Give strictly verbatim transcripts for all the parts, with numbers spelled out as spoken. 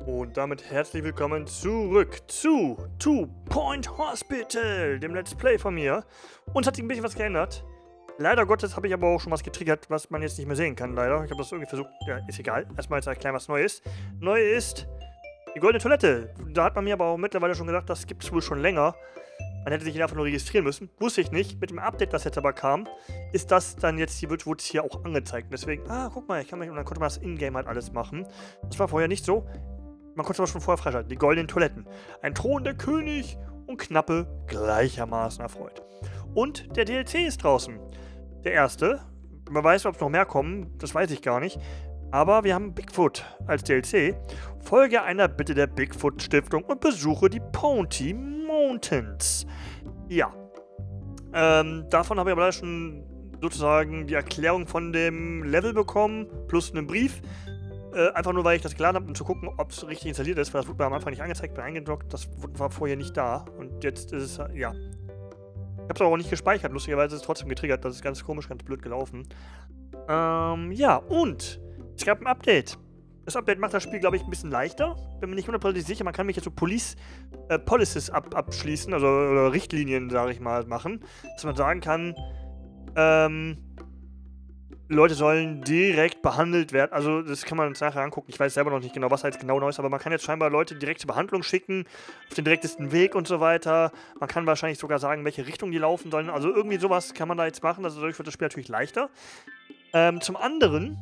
Und damit herzlich willkommen zurück zu Two Point Hospital, dem Let's Play von mir. Uns hat sich ein bisschen was geändert. Leider Gottes habe ich aber auch schon was getriggert, was man jetzt nicht mehr sehen kann, leider. Ich habe das irgendwie versucht, ja, ist egal. Erstmal jetzt erklären, was neu ist. Neu ist die goldene Toilette. Da hat man mir aber auch mittlerweile schon gesagt, das gibt es wohl schon länger. Man hätte sich hier einfach nur registrieren müssen. Wusste ich nicht. Mit dem Update, das jetzt aber kam, ist das dann jetzt hier, wird, wurde es hier auch angezeigt. Deswegen, ah, guck mal, ich kann mich, und dann konnte man das Ingame halt alles machen. Das war vorher nicht so. Man konnte es aber schon vorher freischalten. Die goldenen Toiletten. Ein Thron der König und Knappe gleichermaßen erfreut. Und der D L C ist draußen. Der erste. Man weiß, ob es noch mehr kommen. Das weiß ich gar nicht. Aber wir haben Bigfoot als D L C. Folge einer Bitte der Bigfoot Stiftung und besuche die Ponty Mountains. Ja. Ähm, davon habe ich aber leider schon sozusagen die Erklärung von dem Level bekommen. Plus einen Brief. Äh, einfach nur, weil ich das geladen habe, um zu gucken, ob es richtig installiert ist, weil das wurde mir am Anfang nicht angezeigt, bin eingedockt, das war vorher nicht da. Und jetzt ist es, ja. Ich habe es aber auch nicht gespeichert, lustigerweise ist es trotzdem getriggert, das ist ganz komisch, ganz blöd gelaufen. Ähm, ja, und es gab ein Update. Das Update macht das Spiel, glaube ich, ein bisschen leichter. Bin mir nicht hundertprozentig sicher, man kann mich jetzt so Police, äh, Policies ab, abschließen, also oder Richtlinien, sage ich mal, machen. Dass man sagen kann, ähm, Leute sollen direkt behandelt werden. Also, das kann man uns nachher angucken. Ich weiß selber noch nicht genau, was da jetzt genau neu ist, aber man kann jetzt scheinbar Leute direkt zur Behandlung schicken, auf den direktesten Weg und so weiter. Man kann wahrscheinlich sogar sagen, welche Richtung die laufen sollen. Also, irgendwie sowas kann man da jetzt machen. Also, dadurch wird das Spiel natürlich leichter. Ähm, zum anderen,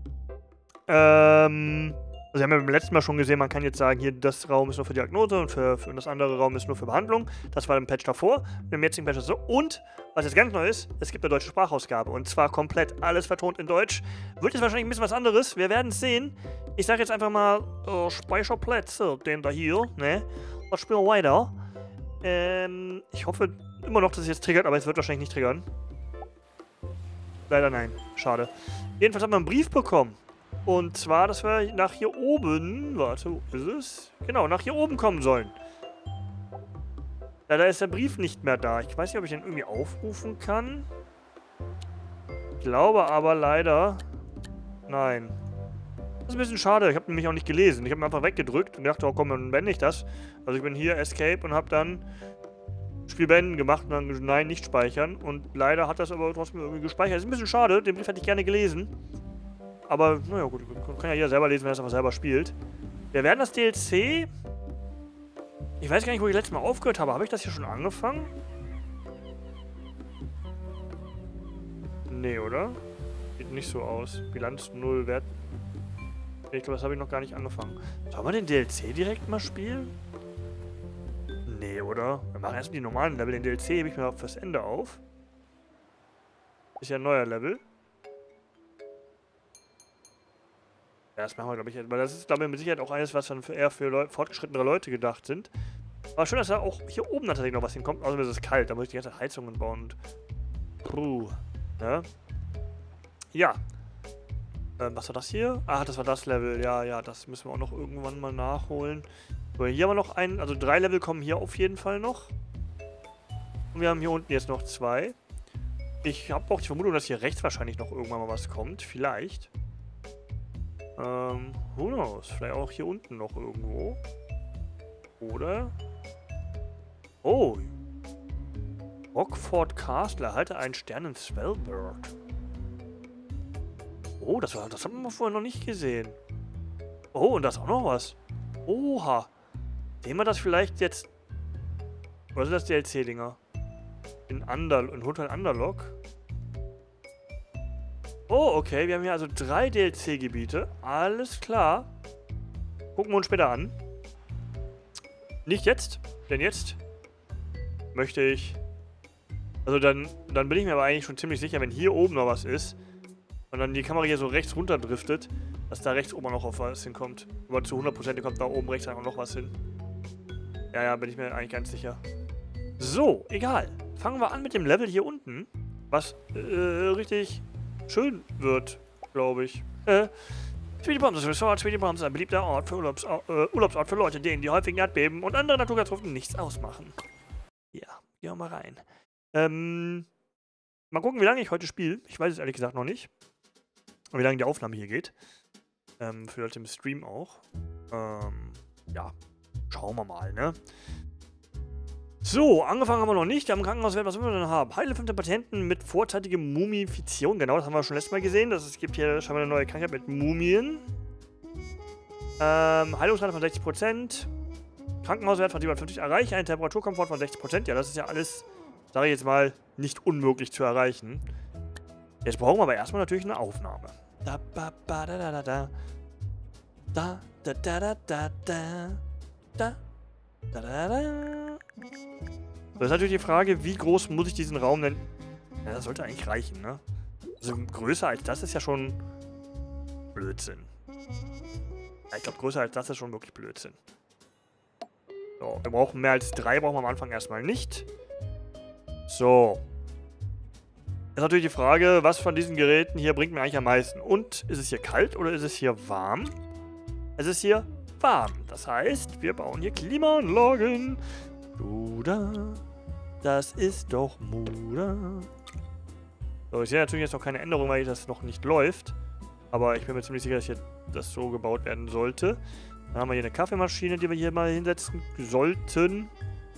ähm, also, wir haben ja beim letzten Mal schon gesehen, man kann jetzt sagen, hier, das Raum ist nur für Diagnose und, für, für, und das andere Raum ist nur für Behandlung. Das war im Patch davor. Im jetzigen Patch ist so. Und, was jetzt ganz neu ist, es gibt eine deutsche Sprachausgabe. Und zwar komplett alles vertont in Deutsch. Wird jetzt wahrscheinlich ein bisschen was anderes. Wir werden es sehen. Ich sage jetzt einfach mal, äh, Speicherplätze, den da hier, ne? Das spielen wir weiter. Ähm, ich hoffe immer noch, dass es jetzt triggert, aber es wird wahrscheinlich nicht triggern. Leider nein. Schade. Jedenfalls haben wir einen Brief bekommen. Und zwar, dass wir nach hier oben, warte, wo ist es? Genau, nach hier oben kommen sollen. Leider ist der Brief nicht mehr da. Ich weiß nicht, ob ich den irgendwie aufrufen kann. Ich glaube aber leider, nein. Das ist ein bisschen schade. Ich habe nämlich auch nicht gelesen. Ich habe ihn einfach weggedrückt und dachte, oh komm, dann beende ich das. Also ich bin hier, Escape, und habe dann Spiel beenden gemacht und dann, nein, nicht speichern. Und leider hat das aber trotzdem irgendwie gespeichert. Das ist ein bisschen schade. Den Brief hätte ich gerne gelesen. Aber, naja gut, man kann ja jeder selber lesen, wenn er es einfach selber spielt. Wir werden das D L C... Ich weiß gar nicht, wo ich letztes Mal aufgehört habe. Habe ich das hier schon angefangen? Nee, oder? Sieht nicht so aus. Bilanz null, Wert... Ich glaube, das habe ich noch gar nicht angefangen. Sollen wir den D L C direkt mal spielen? Nee, oder? Wir machen erstmal die normalen Level. Den D L C hebe ich mir fürs Ende auf. Ist ja ein neuer Level. Ja, das machen wir, glaube ich, weil das ist, glaube ich, mit Sicherheit auch eines, was dann für eher für Leu fortgeschrittene Leute gedacht sind. Aber schön, dass da auch hier oben tatsächlich noch was hinkommt. Außerdem ist es kalt, da muss ich die ganze Heizungen bauen und... Puh. Ne? Ja. Ähm, was war das hier? Ach, das war das Level. Ja, ja, das müssen wir auch noch irgendwann mal nachholen. So, hier haben wir noch einen, also drei Level kommen hier auf jeden Fall noch. Und wir haben hier unten jetzt noch zwei. Ich habe auch die Vermutung, dass hier rechts wahrscheinlich noch irgendwann mal was kommt. Vielleicht. Ähm, who knows? Vielleicht auch hier unten noch irgendwo. Oder? Oh. Rockford Castle. Erhalte einen Stern in Svalbard. Oh, das, war, das haben wir vorher noch nicht gesehen. Oh, und da ist auch noch was. Oha. Sehen wir das vielleicht jetzt... Was sind das D L C-Dinger? In, Under, in Hotel Underlock. Oh, okay. Wir haben hier also drei D L C-Gebiete. Alles klar. Gucken wir uns später an. Nicht jetzt, denn jetzt möchte ich... Also dann, dann bin ich mir aber eigentlich schon ziemlich sicher, wenn hier oben noch was ist und dann die Kamera hier so rechts runter driftet, dass da rechts oben noch auf was hinkommt. Aber zu hundert Prozent kommt da oben rechts auch noch was hin. Ja, ja, bin ich mir eigentlich ganz sicher. So, egal. Fangen wir an mit dem Level hier unten, was äh, richtig... schön wird, glaube ich. Äh, Tweety Palms Resort. Tweety Palms ist ein beliebter Ort für Urlaubs äh, Urlaubsort für Leute, denen die häufigen Erdbeben und andere Naturkatastrophen nichts ausmachen. Ja, gehen wir mal rein. Ähm, mal gucken, wie lange ich heute spiele. Ich weiß es ehrlich gesagt noch nicht. Und wie lange die Aufnahme hier geht. Ähm, für Leute im Stream auch. Ähm, ja. Schauen wir mal, ne? So, angefangen haben wir noch nicht. Am Krankenhauswert, was wir denn haben? Heile fünfzehn Patienten mit vorzeitiger Mumifizierung. Genau, das haben wir schon letztes Mal gesehen. Das, es gibt hier schon mal eine neue Krankheit mit Mumien. Ähm, Heilungsrate von sechzig Prozent. Krankenhauswert von siebenhundertfünfzig erreicht. Ein Temperaturkomfort von sechzig Prozent. Ja, das ist ja alles, sage ich jetzt mal, nicht unmöglich zu erreichen. Jetzt brauchen wir aber erstmal natürlich eine Aufnahme. Da, ba, ba, da, da, da, da. Da, da, da, da, da, da. Da, da, da, da. Das ist natürlich die Frage, wie groß muss ich diesen Raum denn... Ja, das sollte eigentlich reichen, ne? Also größer als das ist ja schon Blödsinn. Ja, ich glaube, größer als das ist schon wirklich Blödsinn. So, wir brauchen mehr als drei, brauchen wir am Anfang erstmal nicht. So. Jetzt natürlich die Frage, was von diesen Geräten hier bringt mir eigentlich am meisten? Und ist es hier kalt oder ist es hier warm? Es ist hier warm. Das heißt, wir bauen hier Klimaanlagen. Muda, das ist doch Muda. So, ich sehe natürlich jetzt noch keine Änderung, weil das noch nicht läuft. Aber ich bin mir ziemlich sicher, dass hier das so gebaut werden sollte. Dann haben wir hier eine Kaffeemaschine, die wir hier mal hinsetzen sollten.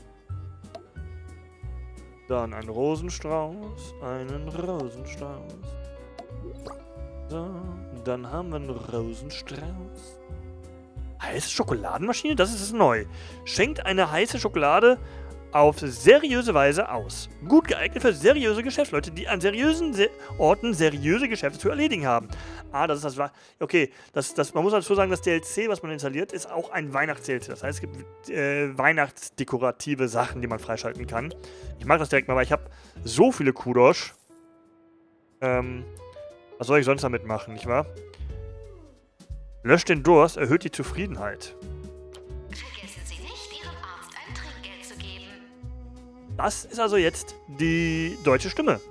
Dann ein Rosenstrauß. Einen Rosenstrauß. So, dann haben wir einen Rosenstrauß. Heiße Schokoladenmaschine? Das ist neu. Schenkt eine heiße Schokolade auf seriöse Weise aus. Gut geeignet für seriöse Geschäftsleute, die an seriösen Se Orten seriöse Geschäfte zu erledigen haben. Ah, das ist das... Okay, das, das, man muss dazu sagen, das D L C, was man installiert, ist auch ein Weihnachts-D L C. Das heißt, es gibt äh, weihnachtsdekorative Sachen, die man freischalten kann. Ich mache das direkt mal, weil ich habe so viele Kudosh. Ähm, was soll ich sonst damit machen, nicht wahr? Löscht den Durst, erhöht die Zufriedenheit. Vergessen Sie nicht, Ihrem Arzt ein Trinkgeld zu geben. Das ist also jetzt die deutsche Stimme.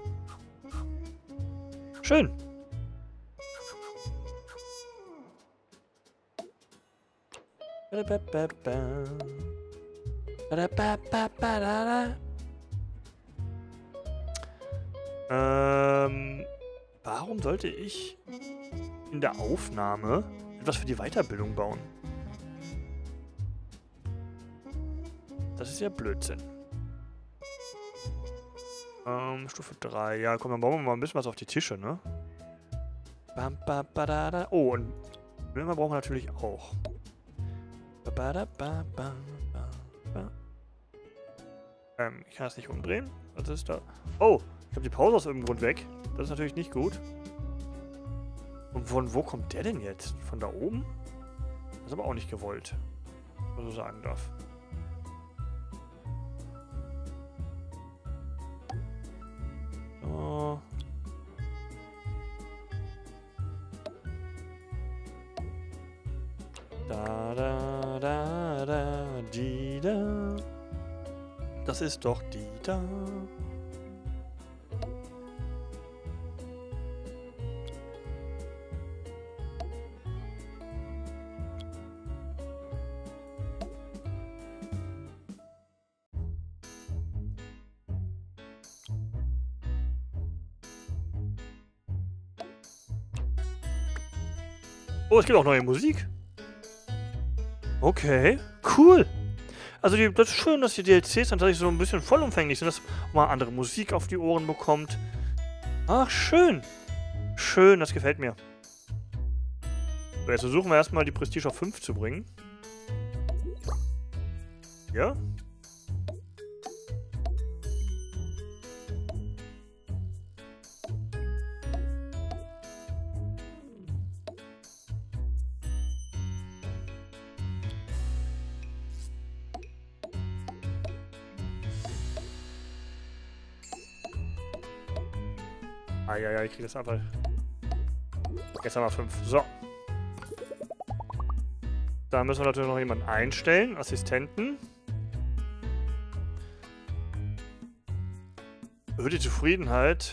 Schön. Ähm, warum sollte ich in der Aufnahme etwas für die Weiterbildung bauen? Das ist ja Blödsinn. Ähm, Stufe drei. Ja, komm, dann bauen wir mal ein bisschen was auf die Tische, ne? Bam, ba, ba, da, da. Oh, und Blumen brauchen wir natürlich auch. Ba, ba, da, ba, ba, ba, ba. Ähm, ich kann das nicht umdrehen. Was ist da? Oh, ich habe die Pause aus irgendeinem Grund weg. Das ist natürlich nicht gut. Und von wo kommt der denn jetzt? Von da oben? Das ist aber auch nicht gewollt. Was ich sagen darf. So. Da, da, da, da, die, da. Das ist doch die, da. Oh, es gibt auch neue Musik. Okay, cool. Also die, das ist schön, dass die D L Cs dann tatsächlich so ein bisschen vollumfänglich sind, dass man andere Musik auf die Ohren bekommt. Ach, schön. Schön, das gefällt mir. So, jetzt versuchen wir erstmal die Prestige auf fünf zu bringen. Ja. Ah, ja, ja, ich kriege das einfach. Jetzt haben wir fünf. So. Da müssen wir natürlich noch jemanden einstellen. Assistenten. Erhöht die Zufriedenheit.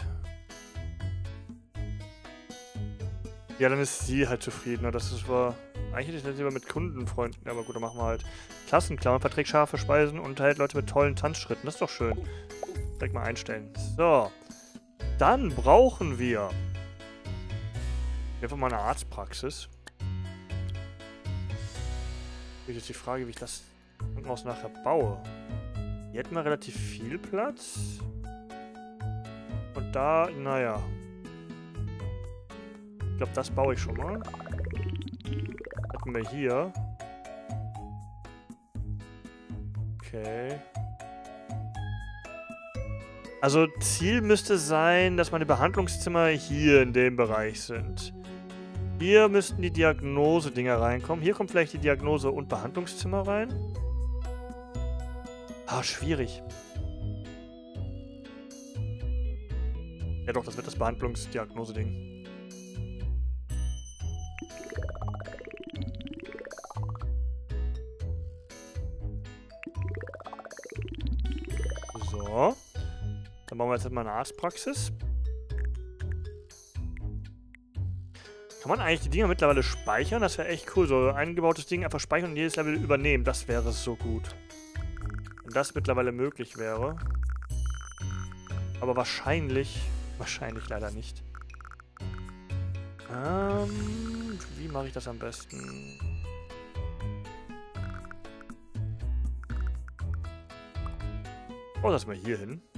Ja, dann ist sie halt zufriedener. Das ist war. Eigentlich hätte ich das lieber mit Kundenfreunden. Ja, aber gut, dann machen wir halt. Klassenclown verträgt scharfe Speisen und unterhält Leute mit tollen Tanzschritten. Das ist doch schön. Direkt mal einstellen. So. Dann brauchen wir einfach mal eine Arztpraxis. Jetzt die Frage, wie ich das Krankenhaus nachher baue. Hier hätten wir relativ viel Platz. Und da, naja. Ich glaube, das baue ich schon mal. Hatten wir hier. Okay. Also Ziel müsste sein, dass meine Behandlungszimmer hier in dem Bereich sind. Hier müssten die Diagnose-Dinger reinkommen. Hier kommt vielleicht die Diagnose- und Behandlungszimmer rein. Ah, schwierig. Ja doch, das wird das Behandlungsdiagnose-Ding. So. Dann bauen wir jetzt mal eine Arztpraxis. Kann man eigentlich die Dinger mittlerweile speichern? Das wäre echt cool. So ein eingebautes Ding einfach speichern und jedes Level übernehmen. Das wäre so gut. Wenn das mittlerweile möglich wäre. Aber wahrscheinlich... Wahrscheinlich leider nicht. Ähm... Wie mache ich das am besten? Oh, das mal hier hin.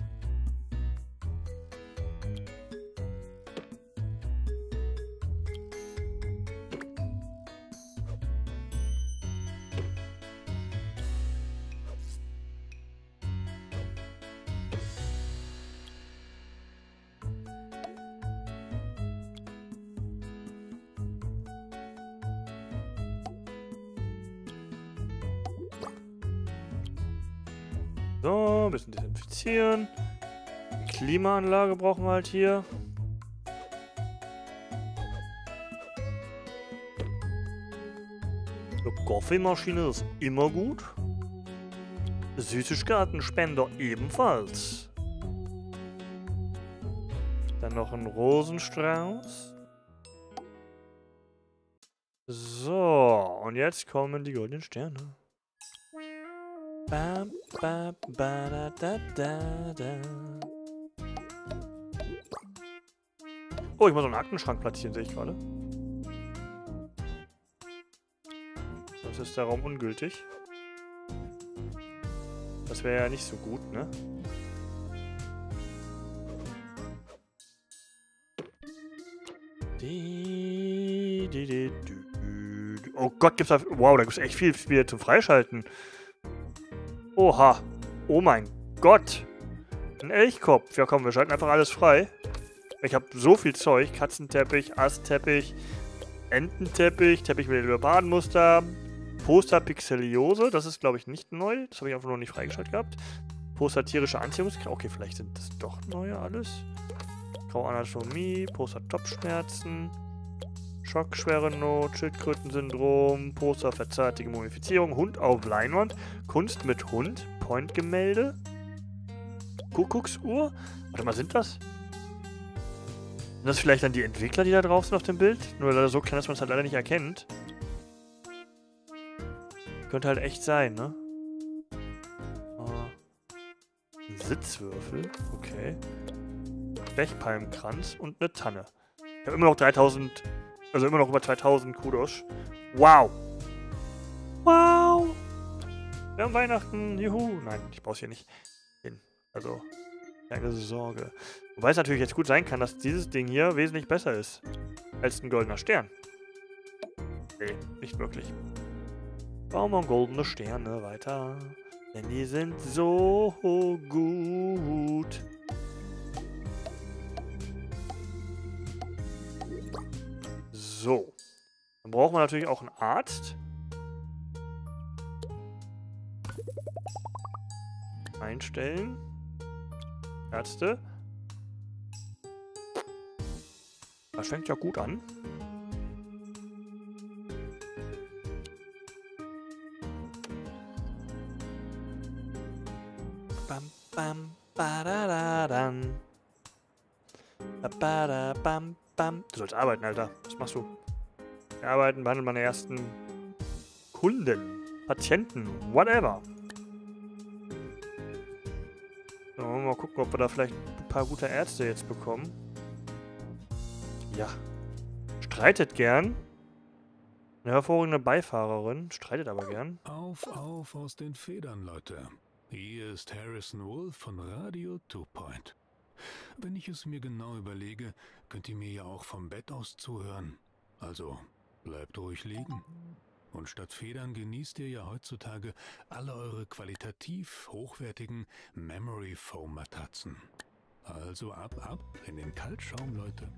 So, ein bisschen desinfizieren. Klimaanlage brauchen wir halt hier. Die Kaffeemaschine ist immer gut. Süßigkeitenspender ebenfalls. Dann noch ein Rosenstrauß. So, und jetzt kommen die goldenen Sterne. Ba, ba, ba, da, da, da, da. Oh, ich muss einen Aktenschrank platzieren, sehe ich gerade. Das ist der Raum ungültig. Das wäre ja nicht so gut, ne? Die, die, die, die. Oh Gott, gibt's da... Wow, da gibt's echt viel Spiel zum Freischalten. Oha. Oh mein Gott. Ein Elchkopf. Ja komm, wir schalten einfach alles frei. Ich habe so viel Zeug. Katzenteppich, Astteppich, Ententeppich, Teppich mit Leopardenmuster, Poster Pixeliose. Das ist, glaube ich, nicht neu. Das habe ich einfach noch nicht freigeschaltet gehabt. Poster tierische Anziehungskraft. Okay, vielleicht sind das doch neue alles. Graue Anatomie, Poster Topfschmerzen, Schock, schwere Not, Schildkrötensyndrom, Poster verzerrtige Mumifizierung, Hund auf Leinwand, Kunst mit Hund, Point-Gemälde, Kuckucksuhr. Warte mal, sind das? Sind das vielleicht dann die Entwickler, die da drauf sind auf dem Bild? Nur leider so klein, dass man es halt leider nicht erkennt. Könnte halt echt sein, ne? Ein Sitzwürfel, okay. Stechpalmenkranz und eine Tanne. Ich habe immer noch dreitausend... Also immer noch über zweitausend Kudos. Wow. Wow. Wir haben Weihnachten. Juhu. Nein, ich brauche es hier nicht hin. Also, keine Sorge. Wobei es natürlich jetzt gut sein kann, dass dieses Ding hier wesentlich besser ist als ein goldener Stern. Nee, nicht wirklich. Bauen wir goldene Sterne weiter. Denn die sind so gut. So. Dann brauchen wir natürlich auch einen Arzt. Einstellen. Ärzte. Das fängt ja gut an. Bam, bam, badadadan. Badabam. Bam. Du sollst arbeiten, Alter. Was machst du? Wir arbeiten, behandeln meine ersten Kunden, Patienten, whatever. So, mal gucken, ob wir da vielleicht ein paar gute Ärzte jetzt bekommen. Ja. Streitet gern. Eine hervorragende Beifahrerin, streitet aber gern. Auf, auf aus den Federn, Leute. Hier ist Harrison Wolf von Radio Two Point. Wenn ich es mir genau überlege, könnt ihr mir ja auch vom Bett aus zuhören. Also bleibt ruhig liegen. Und statt Federn genießt ihr ja heutzutage alle eure qualitativ hochwertigen Memory Foam Matratzen. Also ab, ab in den Kaltschaum, Leute.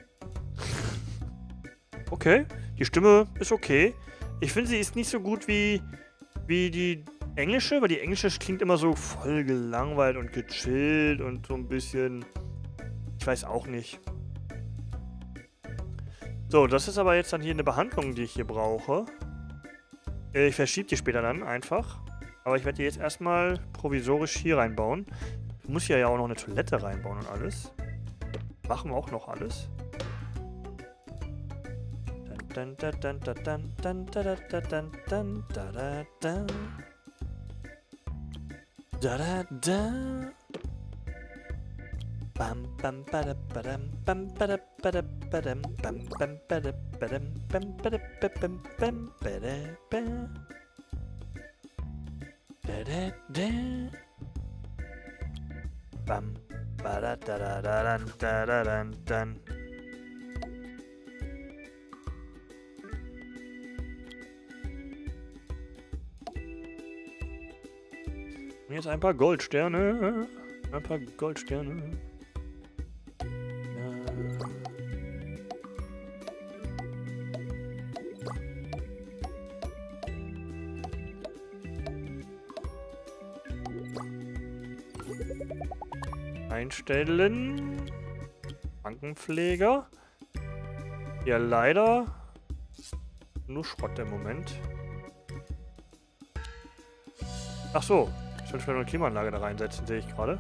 Okay, die Stimme ist okay. Ich finde, sie ist nicht so gut wie, wie die englische, weil die englische klingt immer so voll gelangweilt und gechillt und so ein bisschen... Ich weiß auch nicht. So, das ist aber jetzt dann hier eine Behandlung, die ich hier brauche. Ich verschiebe die später dann einfach. Aber ich werde die jetzt erstmal provisorisch hier reinbauen. Ich muss hier ja auch noch eine Toilette reinbauen und alles. Machen wir auch noch alles. Dann, dann, dann, dann, dann, dann, dann, dann, dann, dann, dann. Da da da. Bam bam bada badam bam bada bada badam bam bam bada badam bam bada bam bam bada bam. Da da da. Bam bada da da da dan da da dan dan. Und jetzt ein paar Goldsterne. Ein paar Goldsterne. Einstellen. Bankenpfleger. Ja, leider nur Schrott im Moment. Ach so. Ich sollte vielleicht eine Klimaanlage da reinsetzen, sehe ich gerade.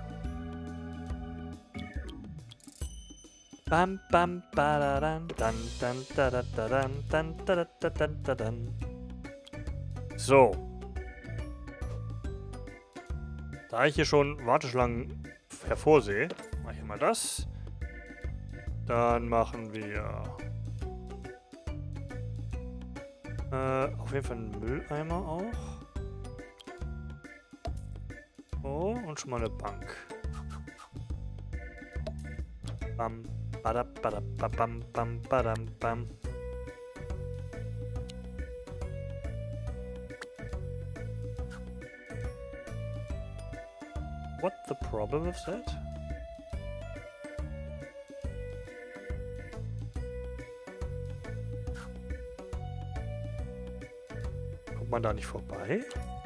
Bam bam badadan dann dann da da da dann dann da da da da da dann. So. Da ich hier schon Warteschlangen hervorsehe, mache ich mal das. Dann machen wir äh, auf jeden Fall einen Mülleimer auch. Oh, und schon mal eine Bank. Bam, badab, badab, bam, bam, badam, bam. What the problem with that? Kommt man da nicht vorbei?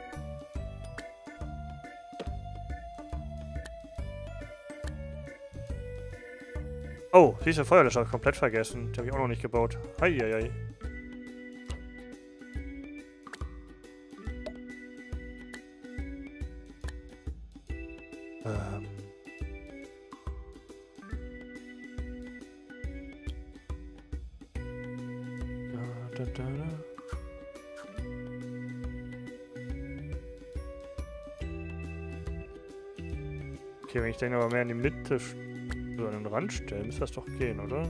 Oh, siehst du, Feuerlöscher habe ich komplett vergessen. Die habe ich auch noch nicht gebaut. Heieiei. Ähm. Da, da, da, da. Okay, wenn ich den aber mehr in die Mitte so an den Rand stellen, müsste das doch gehen, oder?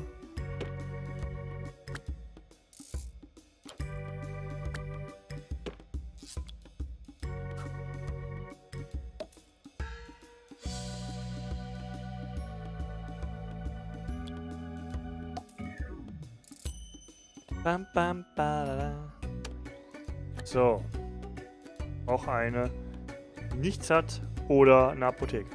Bam, bam, badada. So. Auch eine nichts hat oder eine Apotheke.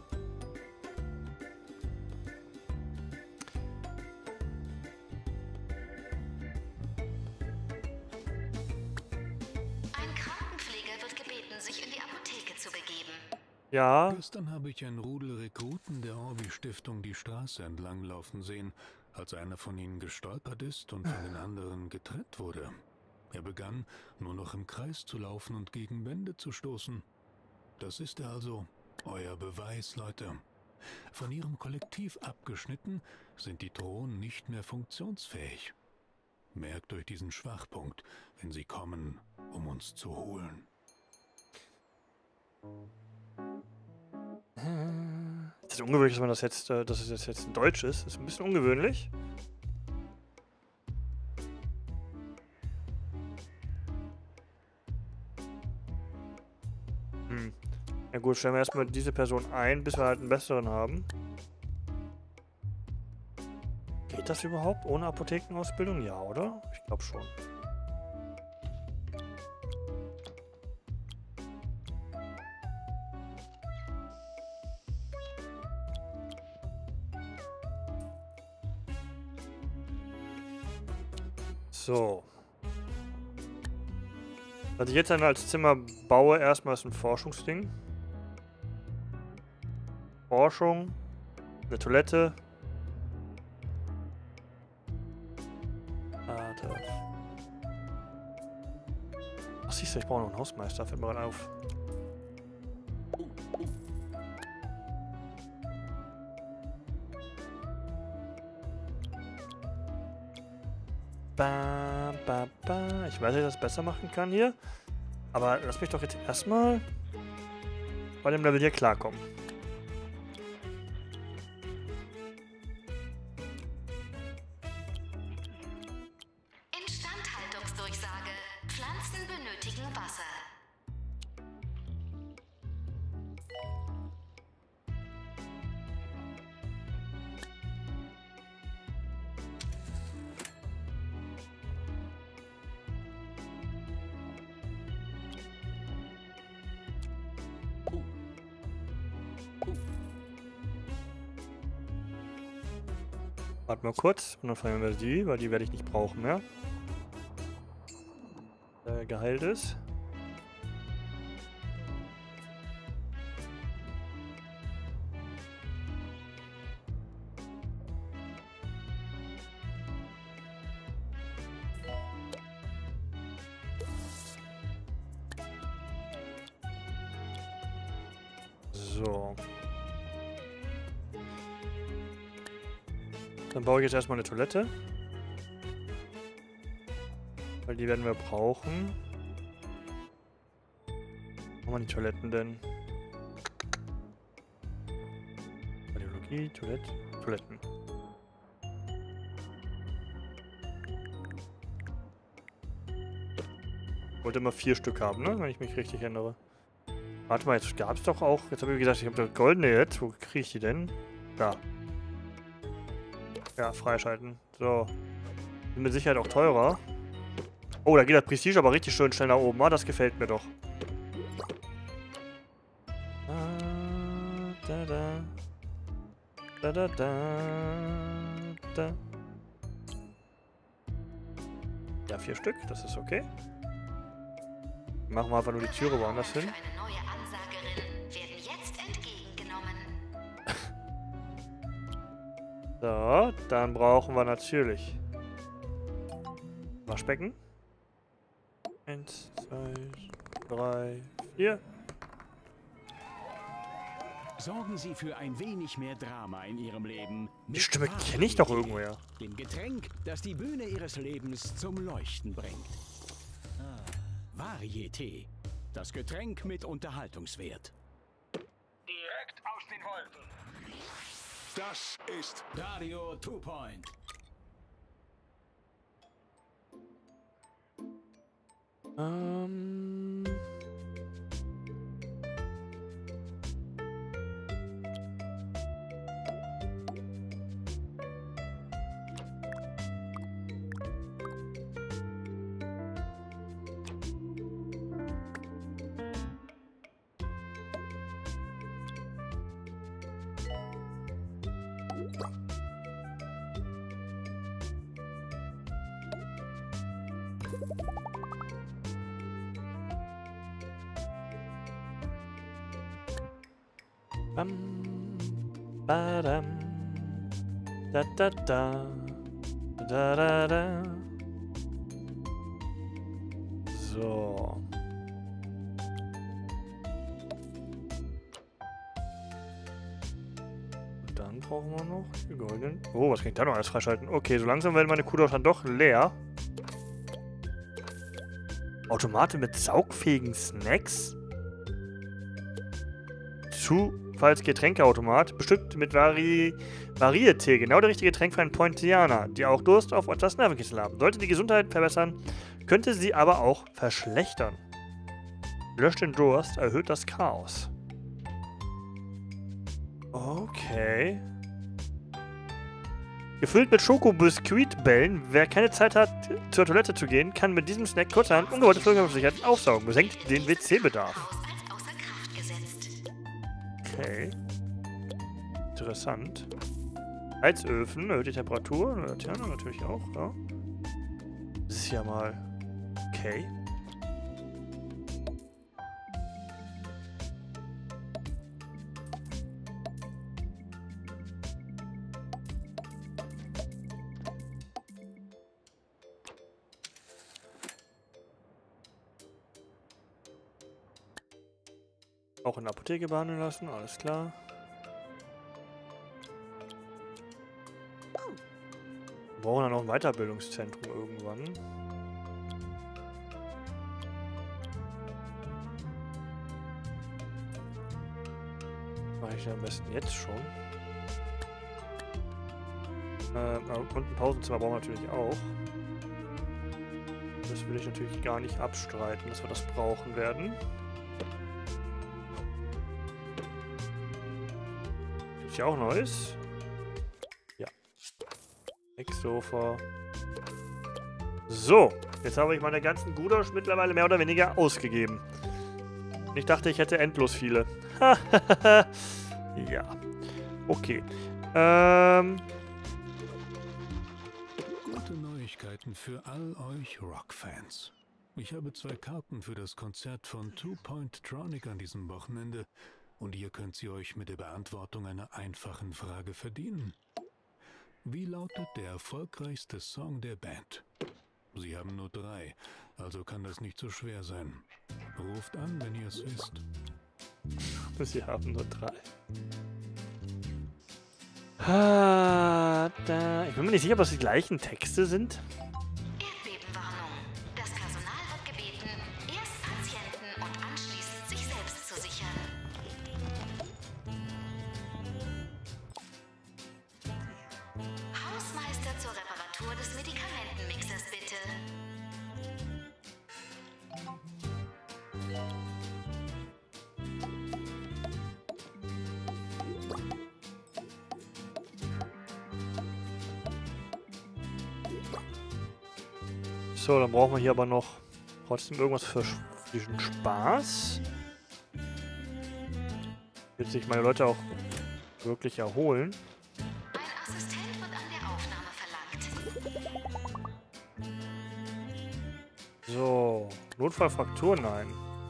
Ja. Gestern habe ich ein Rudel Rekruten der Orbi-Stiftung die Straße entlang laufen sehen, als einer von ihnen gestolpert ist und von den anderen getrennt wurde. Er begann, nur noch im Kreis zu laufen und gegen Wände zu stoßen. Das ist also euer Beweis, Leute. Von ihrem Kollektiv abgeschnitten sind die Drohnen nicht mehr funktionsfähig. Merkt euch diesen Schwachpunkt, wenn sie kommen, um uns zu holen. Es ist ungewöhnlich, dass man das jetzt, äh, dass es jetzt in Deutsch ist. Das ist ein bisschen ungewöhnlich. Hm. Ja gut, stellen wir erstmal diese Person ein, bis wir halt einen besseren haben. Geht das überhaupt ohne Apothekenausbildung? Ja, oder? Ich glaube schon. So. Was ich jetzt dann als Zimmer baue, erstmal ist ein Forschungsding. Forschung. Eine Toilette. Warte. Ach, siehst du, ich brauche noch einen Hausmeister. Fällt mir gerade auf. Ba, ba, ba. Ich weiß, dass ich das besser machen kann hier. Aber lass mich doch jetzt erstmal bei dem Level hier klarkommen. Instandhaltungsdurchsage. Pflanzen benötigen Wasser. Warte mal kurz und dann fangen wir die, weil die werde ich nicht brauchen mehr. Äh, geheilt ist. So. Dann baue ich jetzt erstmal eine Toilette. Weil die werden wir brauchen. Wo haben wir die Toiletten denn? Radiologie, Toilette, Toiletten. Ich wollte immer vier Stück haben, ne? Wenn ich mich richtig erinnere. Warte mal, jetzt gab es doch auch. Jetzt habe ich gesagt, ich habe doch goldene jetzt. Wo kriege ich die denn? Da. Ja, freischalten. So. Sind mit Sicherheit auch teurer. Oh, da geht das Prestige aber richtig schön schnell nach oben. Ah, das gefällt mir doch. Da, da, da, da, da, da. Ja, vier Stück. Das ist okay. Machen wir einfach nur die Türe woanders hin. Eine neue Ansagerin werden jetzt entgegengenommen. So, dann brauchen wir natürlich Waschbecken. Eins, zwei, drei, vier. Sorgen Sie für ein wenig mehr Drama in Ihrem Leben. Die Stimme kenne ich doch irgendwoher. Dem Getränk, das die Bühne Ihres Lebens zum Leuchten bringt. Ah, Varieté. Das Getränk mit Unterhaltungswert. Direkt aus den Wolken. Das ist Dario Two Point. Ähm. Bam, badam, da da da, da da da. So. Und dann brauchen wir noch die goldenen. Oh, was kann ich da noch alles freischalten? Okay, so langsam werden meine Kudos dann doch leer. Automate mit saugfähigen Snacks? Zufallsgetränkeautomat, bestimmt mit Vari Varieté, genau der richtige Getränk für einen Pointianer, die auch Durst auf etwas Nervenkitzel haben. Sollte die Gesundheit verbessern, könnte sie aber auch verschlechtern. Löscht den Durst, erhöht das Chaos. Okay. Gefüllt mit Schoko-Biskuitbällen. Wer keine Zeit hat, zur Toilette zu gehen, kann mit diesem Snack kurzerhand ungewollte Flüssigkeiten aufsaugen. Senkt den W C-Bedarf. Haus als außer Kraft gesetzt. Okay. Interessant. Heizöfen, erhöht die Temperatur. Laternen natürlich auch, ja. Das ist ja mal... Okay. Auch in der Apotheke behandeln lassen, alles klar. Wir brauchen dann noch ein Weiterbildungszentrum irgendwann. Mache ich am besten jetzt schon. Ähm, und ein Pausenzimmer brauchen wir natürlich auch. Das will ich natürlich gar nicht abstreiten, dass wir das brauchen werden. Gibt's hier auch Neues? Ja. Ex-Sofa. So, jetzt habe ich meine ganzen Gulasch mittlerweile mehr oder weniger ausgegeben. Und ich dachte, ich hätte endlos viele. Ja. Okay. Ähm. Gute Neuigkeiten für all euch Rock-Fans. Ich habe zwei Karten für das Konzert von Two Point Tronic an diesem Wochenende und ihr könnt sie euch mit der Beantwortung einer einfachen Frage verdienen. Wie lautet der erfolgreichste Song der Band? Sie haben nur drei, also kann das nicht so schwer sein. Ruft an, wenn ihr es wisst. Sie haben nur drei. Ah, da. Ich bin mir nicht sicher, ob das die gleichen Texte sind. Erdbebenwarnung. Das Personal wird gebeten, erst Patienten und anschließend sich selbst zu sichern. Hausmeister zur Reparatur des Medikamentenmixers, bitte. So, dann brauchen wir hier aber noch trotzdem irgendwas für diesen Spaß. Jetzt sich meine Leute auch wirklich erholen. Ein Assistent wird an der Aufnahme verlangt. So, Notfallfraktur, nein.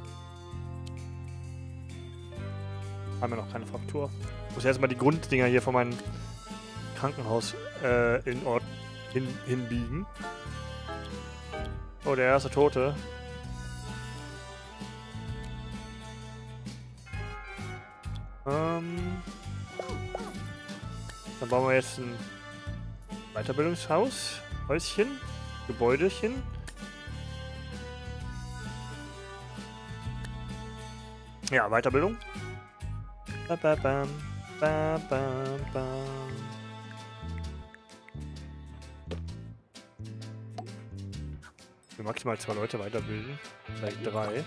Haben wir noch keine Fraktur. Ich muss erstmal die Grunddinger hier von meinem Krankenhaus äh, in Ort hin, hinbiegen. Oh, der erste Tote. Ähm. Dann bauen wir jetzt ein Weiterbildungshaus. Häuschen. Gebäudechen. Ja, Weiterbildung. Ba, ba, bam, ba, ba, bam. Wir maximal zwei Leute weiterbilden. Vielleicht drei.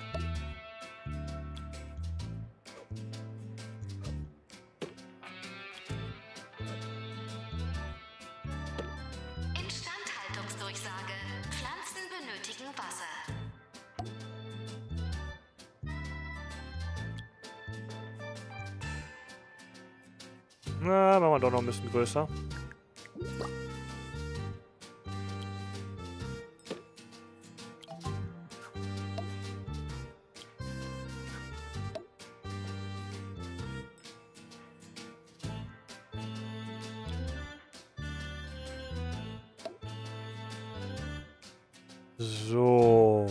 Instandhaltungsdurchsage. Pflanzen benötigen Wasser. Na, machen wir doch noch ein bisschen größer. So.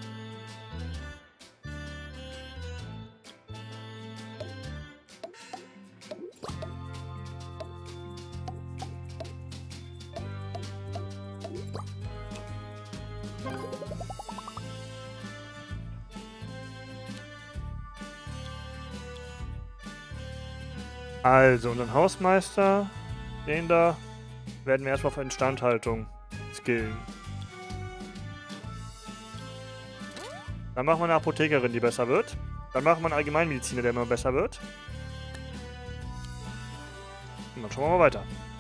Also, unseren Hausmeister, den da, werden wir erstmal auf Instandhaltung skillen. Dann machen wir eine Apothekerin, die besser wird. Dann machen wir einen Allgemeinmediziner, der immer besser wird. Und dann schauen wir mal weiter.